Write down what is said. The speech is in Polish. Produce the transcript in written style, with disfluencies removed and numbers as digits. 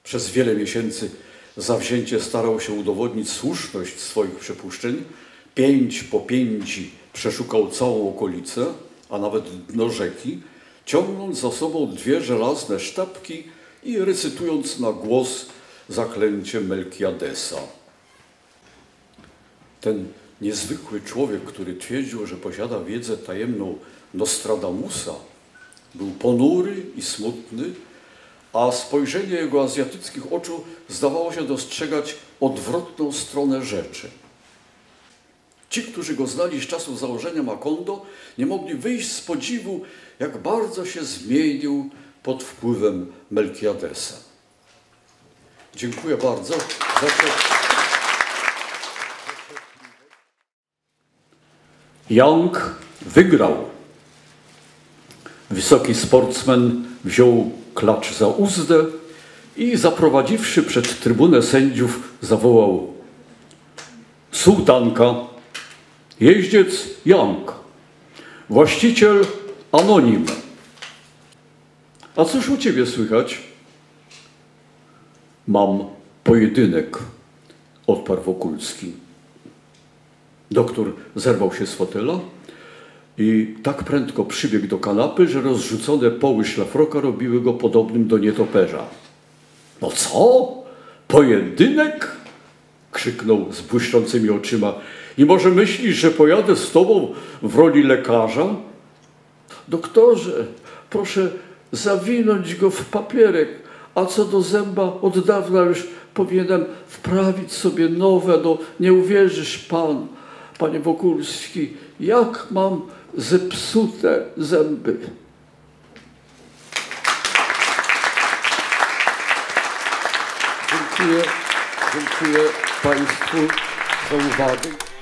Przez wiele miesięcy zawzięcie starał się udowodnić słuszność swoich przypuszczeń. 5 po 5 przeszukał całą okolicę, a nawet dno rzeki, ciągnąc za sobą 2 żelazne sztabki i recytując na głos zaklęcie Melkiadesa. Ten niezwykły człowiek, który twierdził, że posiada wiedzę tajemną Nostradamusa, był ponury i smutny, a spojrzenie jego azjatyckich oczu zdawało się dostrzegać odwrotną stronę rzeczy. Ci, którzy go znali z czasów założenia Macondo, nie mogli wyjść z podziwu, jak bardzo się zmienił pod wpływem Melkiadesa. Dziękuję bardzo. Young wygrał. Wysoki sportsmen wziął klacz za uzdę i zaprowadziwszy przed trybunę sędziów zawołał: sułtanka, jeździec Young, właściciel anonim. A cóż u ciebie słychać? Mam pojedynek, odparł Wokulski. Doktor zerwał się z fotela i tak prędko przybiegł do kanapy, że rozrzucone poły szlafroka robiły go podobnym do nietoperza. No co? Pojedynek? Krzyknął z błyszczącymi oczyma. I może myślisz, że pojadę z tobą w roli lekarza? Doktorze, proszę zawinąć go w papierek, a co do zęba od dawna już powinienem wprawić sobie nowe. No nie uwierzysz pan, panie Wokulski, jak mam zepsute zęby. Dziękuję państwu za uwagę.